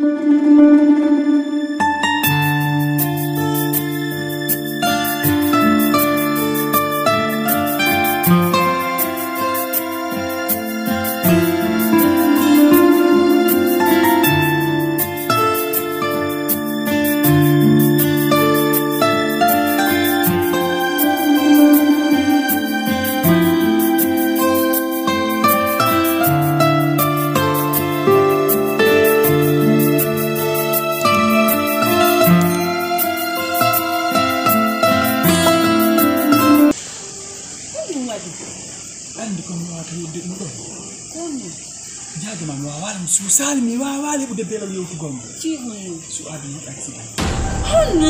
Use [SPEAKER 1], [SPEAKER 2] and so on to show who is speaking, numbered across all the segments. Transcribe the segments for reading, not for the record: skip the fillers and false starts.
[SPEAKER 1] Susah mi wawali bu debbe la yow ci gombe
[SPEAKER 2] ci hono
[SPEAKER 1] su adi accident
[SPEAKER 2] hono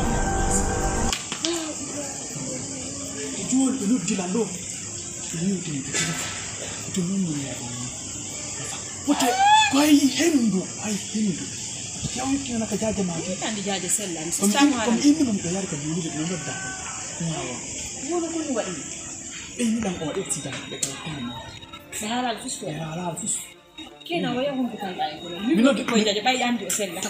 [SPEAKER 1] jol e noddi la lo yewti to non ya wote koy hendu ay hendu yaw ki na ka jaaje ma ji
[SPEAKER 2] andi jaaje sellan so
[SPEAKER 1] comme
[SPEAKER 2] tamara
[SPEAKER 1] comme indi mum ko yar ka ni de non da
[SPEAKER 2] wono ko ni wadi
[SPEAKER 1] e ni dan o accident de ko tan
[SPEAKER 2] halal fisko
[SPEAKER 1] ala fis
[SPEAKER 2] kena waya hon kan dai ko mi no ko jaaje bay andi o sella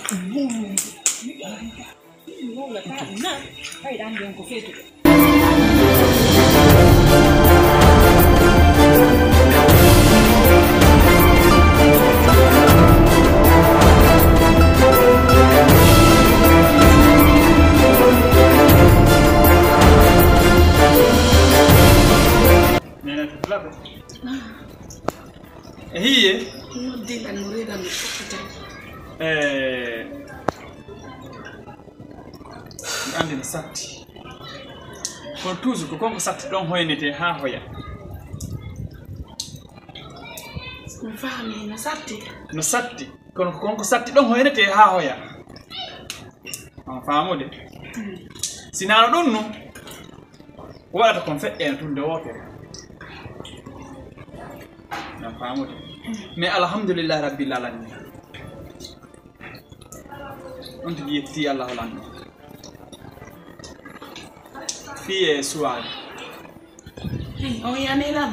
[SPEAKER 2] wala ta na bay andi on ko fetu
[SPEAKER 1] هي
[SPEAKER 2] نودي أن نريد أن نتحدث
[SPEAKER 1] عندنا ساتي كنتوز كون ساتي دون هوينتي ها هويا
[SPEAKER 2] نفهم هنا ساتي
[SPEAKER 1] نساتي كون ساتي دون هوينتي ها هويا فهموا دي سينارو دونو ولا تكون في تون دوكر فهموا دي mais alhamdulillah rabbil alamin on te yetti allah lan fi sual
[SPEAKER 2] o yani lam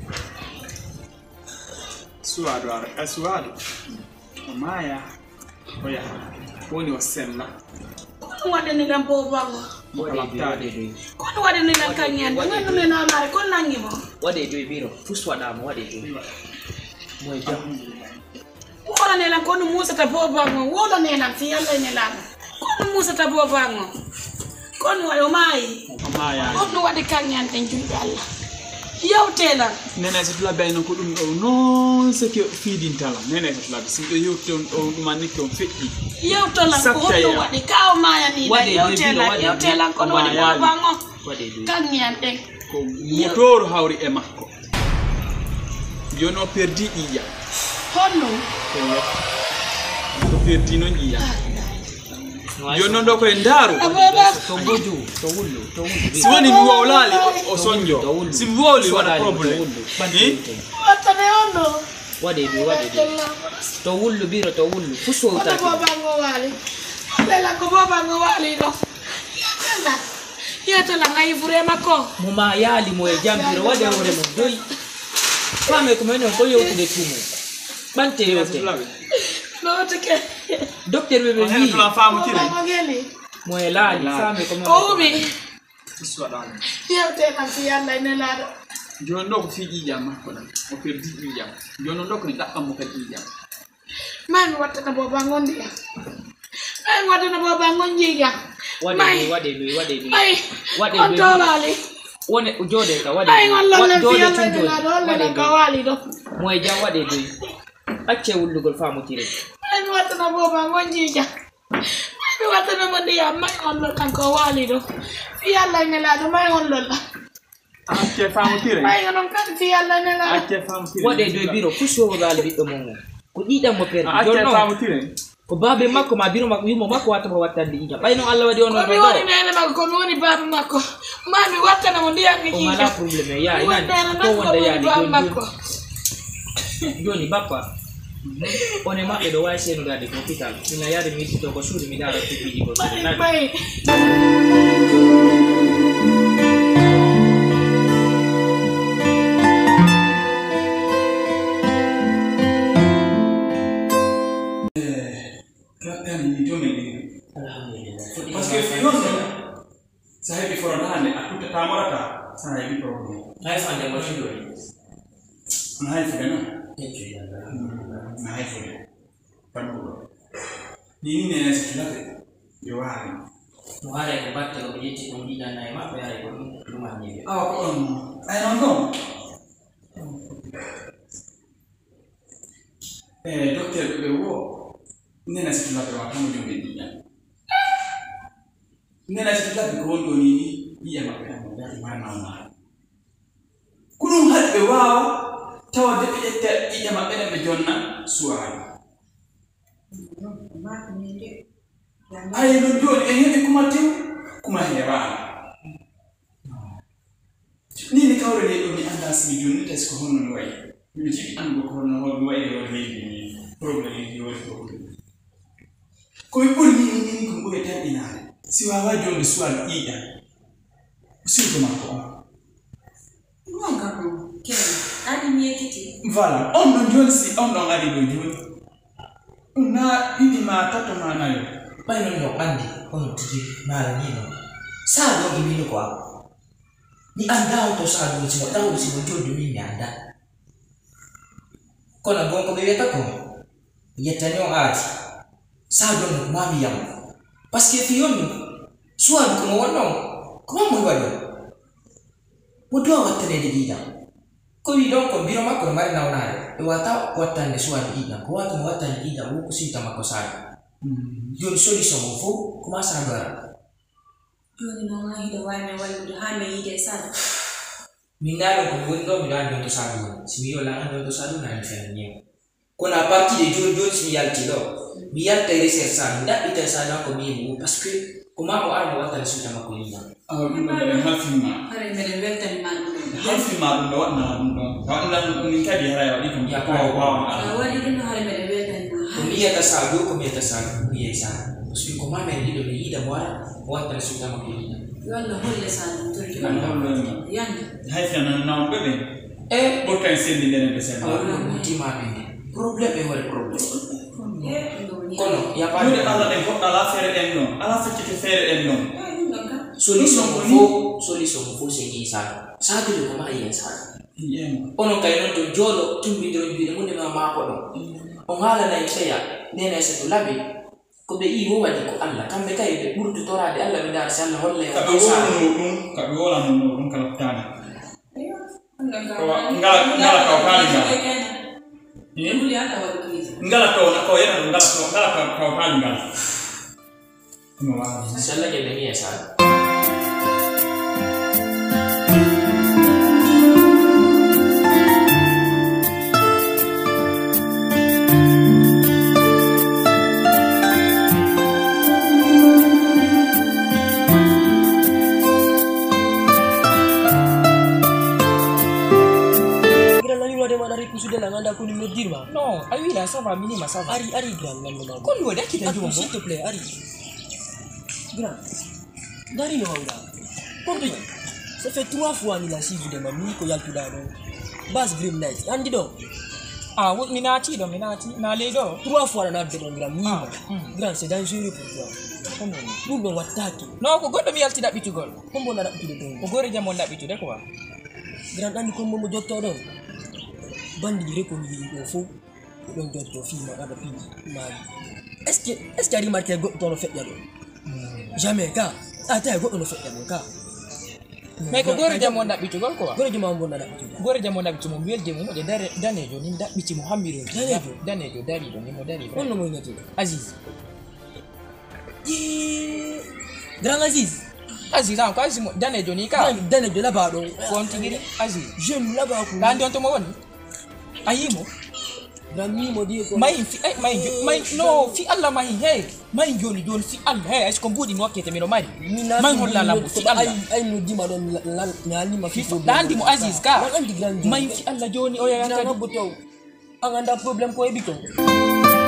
[SPEAKER 1] suado suado maya oya woni wasella
[SPEAKER 2] ko wadani lam bo bango ko wadani lam kanyan ngano me na mare ko nangi mo
[SPEAKER 3] wade do biro fuswada mo wade do moy jam
[SPEAKER 2] wala ne lan ko no musa ta bo bango wala ne lan fi yalla ne lan ko no musa ta bo bango ko no wayo mai
[SPEAKER 1] maya
[SPEAKER 2] ko no wadi kanyan tan jumbe Allah yawtela
[SPEAKER 1] nene se tula bayno ko dum do non se ke fidintala nene se tula sim do yewton o dum anike on feddi
[SPEAKER 2] yawtola ko no wadi kaw maya ni yawtela ko no wadi bo bango kanyan tan
[SPEAKER 1] ko motor hawri e makko jono perdi iya
[SPEAKER 2] honno
[SPEAKER 1] ko perdi non iya jono do ko en daru
[SPEAKER 3] to boju to wullu
[SPEAKER 1] si woni mi wawlali o sonjo si mi wawli wala problem
[SPEAKER 2] watane honno
[SPEAKER 3] wade do to wullu biro to wullu fuso ta
[SPEAKER 2] ko bango wali lela ko bango wali do yata la ngai vraiment ko
[SPEAKER 3] muma yali mo e jambiro wade hore mo doyi fame ko menen ko yewtude tumo bante yote
[SPEAKER 2] no tike
[SPEAKER 3] docteur bebe
[SPEAKER 1] ni plan faamu tire
[SPEAKER 3] mo e laali fame ko men
[SPEAKER 2] o mi
[SPEAKER 1] suwada
[SPEAKER 2] yewte man fi yalla ne la
[SPEAKER 1] jono do ko fiji jam ko dan o perdi jam jono do ko dakkam mo kadi jam
[SPEAKER 2] man watta na boba ngondi ay watta na boba ngonji ya wade on tolali
[SPEAKER 3] wone jode ka wade
[SPEAKER 2] ay ngol la
[SPEAKER 3] jode
[SPEAKER 2] wade ka wali do
[SPEAKER 3] moy jam wade do acce wullugol faamu tire
[SPEAKER 2] ay watta na boba ngonji ja ay watta na mo dia may on lo kan ko wali do fi yalla ne la do may on lo la
[SPEAKER 1] acce faamu tire
[SPEAKER 2] may on kan fi yalla ne la
[SPEAKER 1] acce faamu tire
[SPEAKER 3] wade do biro fuso dal bi do mo ko didam mo per
[SPEAKER 1] acce faamu tire
[SPEAKER 3] ko babe makko ma biro makko yimo makko watta mo wattande ija bayno Allah wadi on
[SPEAKER 2] ko mi woni nene makko ko mi woni babe makko mami watta na mo ndiyam ni
[SPEAKER 3] ija mala problème ya ina ko wonda yani joni bappa on e mabbe do way seno dade ko hospital ina yaade mi to ko suudi mi dara tibiji ko
[SPEAKER 2] bay
[SPEAKER 1] Kan ni jome ni.
[SPEAKER 3] Alhamdulillah.
[SPEAKER 1] Parce que fi yon saya di foronane aku tamarata saya di problem.
[SPEAKER 3] Hai fande mo shindo ni.
[SPEAKER 1] Nah itu kan.
[SPEAKER 3] Yake yalla.
[SPEAKER 1] Nah itu. Panu. Ni ne sekilate. Yo hari.
[SPEAKER 3] Muhara ko batte ko yiti ko dina na ma ko yare ko rumah ni.
[SPEAKER 1] Oh, I don't know. Dokter bewo nena sekilate wa kamu jombe dinya. Nena sekilate ko ndo ni iya mapema ya mana na. Kunun hadbe wao tawa de ite iya mapema be jonna suara. Ayo ndio ehe kumatiu kumahera. Nini kaure le ni anda simi jonni tes ko hono way. Mi ji an go hono ho way do ni problem ni yo problem. Ko mi pur ni ko be tan inare. Si wa jonni suara iya. Usiku mako.
[SPEAKER 2] Mwanga ko kera adi miekiti
[SPEAKER 1] Voilà, on ndio si on ndo ngadi do jonni. Una ini matoto mana yo.
[SPEAKER 3] Pai no andi on tiji mara nino. Sa do gimino kwa. Ni anda to sa do simo tahu simo jodo ni anda. Kona gonko bebe tako. Yetani on ati. Sa do no mami yam. Parce que fiyon suadu ko wonno. Ko mo wado. Mudo watane de dida. Ko wi don ko biro makko mari nawnare. E wata watande suadu dida. Ko wata watande dida wo ko sita makko sa. Yon solution mo fo kuma sagara
[SPEAKER 2] joni no ngai da wani wal da hame yide sa
[SPEAKER 3] minalo ko wondo mi dan to sagu si yo la an to sagu na fen ni ko na parti de jon si yalti do mi yalta reser sa da ita sa da ko mi mu parce que kuma ko ar mo wata su ta makko ni
[SPEAKER 1] Hafima.
[SPEAKER 2] hare mere weltan man
[SPEAKER 1] Hafima do na do. Wa ni kadi hara ya ikon
[SPEAKER 3] ya ko
[SPEAKER 2] wadi din hare mere weltan
[SPEAKER 3] ko mi yata sagu ko mi yata sagu mi yesa parce que kuma me ni do ni da wata su ta makko ni
[SPEAKER 2] walla holle sa turi yanda
[SPEAKER 1] Hafina na bebe. Bota insendi ndene pesa.
[SPEAKER 3] Ultima bende. Problem e wal problem.
[SPEAKER 2] ndoni
[SPEAKER 3] Kono ya pa
[SPEAKER 1] Yule ala en ko ala fere en non. Ala fete fere en non.
[SPEAKER 3] solution fo se ki sa de ko ma yen sa.
[SPEAKER 1] Yema.
[SPEAKER 3] Ono kay non to jolo tumbi do bi mo ne ma ko do. On hala na iteya nene se to labi ko be i wo wadi ko Allah kambe kay be burtu torade Allah be dar sala holle
[SPEAKER 1] Ka
[SPEAKER 3] o sa.
[SPEAKER 1] ka be wala no kala tana.
[SPEAKER 2] ngala
[SPEAKER 1] ka kali ga.
[SPEAKER 2] Nduli hata wadukiza
[SPEAKER 1] Ngala ko yana ngala ka kali ngala. No wa.
[SPEAKER 3] Sala ke be ni sa.
[SPEAKER 4] Sudah lah anda aku ni medir bang.
[SPEAKER 3] No, ayo lah sama mini masalah.
[SPEAKER 4] Ari grand nan memang.
[SPEAKER 3] Kau lu ada kita
[SPEAKER 4] Aku
[SPEAKER 3] jual.
[SPEAKER 4] s'il te plaît Ari. Grand. Dari no hauda. Pourquoi? Ça fait 3 fois ni la suivi de mamie ko yal tuda do. Bas Grim Night. Andi do.
[SPEAKER 3] Ah, wot minati do minati. Na le do.
[SPEAKER 4] 3 fois na de grand ni. Grand c'est dangereux pour toi.
[SPEAKER 3] Kono.
[SPEAKER 4] Nous on attaque.
[SPEAKER 3] No, ko goddo mi yalti da bitu gol.
[SPEAKER 4] Kombo na da tude do.
[SPEAKER 3] Ko gore jamon da bitu de ko wa.
[SPEAKER 4] Grand andi kombo mo jotto do. Bandi dire ko ni o fo. Don jotto fi ma da fi ma. Est-ce que ari marqué go to no fait yalo. Jamais ka. Ata go no fait yalo ka.
[SPEAKER 3] Mais ko gore jamon da bitu gol ko wa.
[SPEAKER 4] Gore juma on na da tude.
[SPEAKER 3] Gore jamon da bitu mo welde mo de dare danejo ni da bici mo hammiro. Danejo dari do ni mo dari.
[SPEAKER 4] On no mo ngati.
[SPEAKER 3] Aziz.
[SPEAKER 4] Grand Aziz.
[SPEAKER 3] Aziz an ko Aziz mo danejo ni ka.
[SPEAKER 4] Dane de la ba do.
[SPEAKER 3] Ko on tigiri Aziz.
[SPEAKER 4] Jeune la ba ko.
[SPEAKER 3] Dan don to mo woni. Ayimo.
[SPEAKER 4] Rami mo di ko.
[SPEAKER 3] Mai no fi Allah mai he. Mai joni fi Allah he. Est-ce qu'on budi no kete mi no mari. Mai holla la fi Allah.
[SPEAKER 4] Ay no di ma don nyali ma fi.
[SPEAKER 3] Dandi mo Aziz ka.
[SPEAKER 4] Andi grand.
[SPEAKER 3] Mai fi Allah joni o ya
[SPEAKER 4] ka do. Ang anda problem ko e bito.